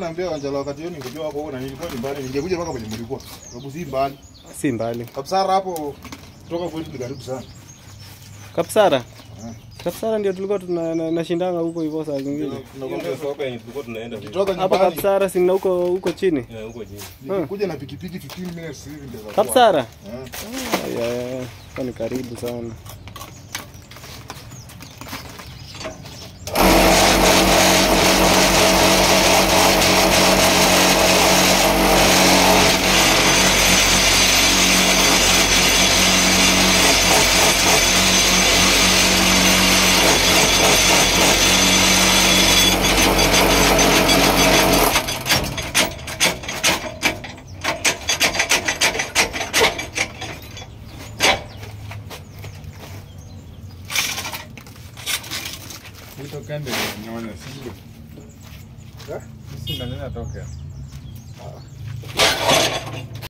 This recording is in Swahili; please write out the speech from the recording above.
naambia Wanjala wakati hiyo ningejua wako huko na nilikuwa nyumbani ningekuja mpaka kwenye mlikuwa. Sababu si mbali. Si mbali. Kapsara hapo kutoka kwetu ni karibu sana. Kapsara? Kapsara ndio tulikuwa tunashindana huko hivyo saa zingine. Tunakwambia soka yenye tulikuwa tunaenda hapa Kapsara si huko chini. Huko chini. Nikuja na pikipiki 15 minutes hivi ndio. Kapsara? Ni karibu sana. Itu kan dia nyawa sih. Ya? Sih mana nak tahu ke?